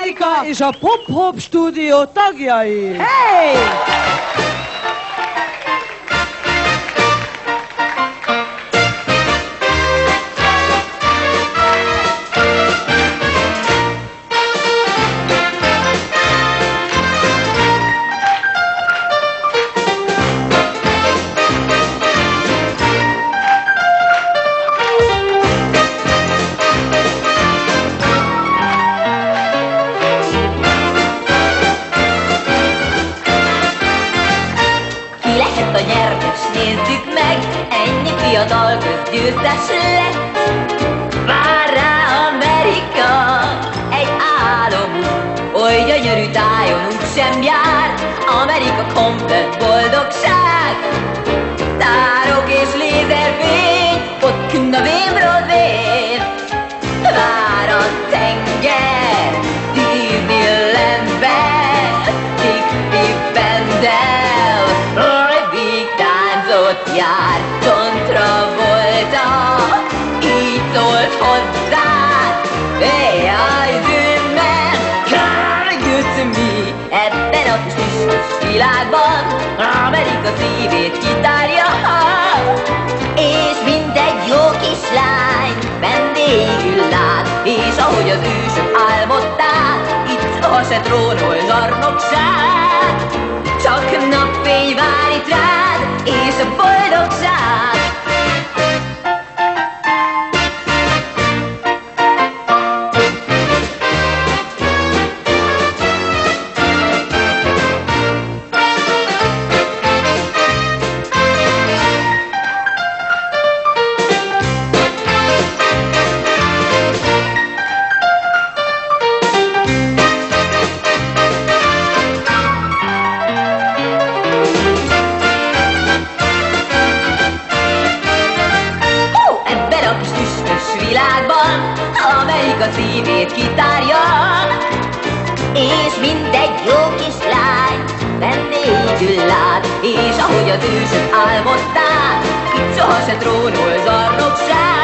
Amerika és a Pop-Hop stúdió tagjai. Hey! A nyertes, nézzük meg, ennyi fiatal közgyőztes lett. Vár rá Amerika, egy álom, oly gyönyörű tájon úgysem jár. Amerika komplett boldogság, sztárok és lézerfény, ott künn a vén Broadway. Vár a tenger, Disneylandben, Dixie Band-el, jár John Travolta, így szólt hozzá. Hey, I do man, come good to me. Ebben a kis tüskös világban Amerika szívét kitárja, és mindegy jó kislány vendégül lát, és ahogy az ősök álmodták, itt soha se trónol zsarnokság, csak napfény vár itt rád, és a boldogság. Világban Amerika szívét kitárja, és mindegy jó kislány vendégül lát, és ahogy az ősök álmodták, itt soha se trónol zsarnokság.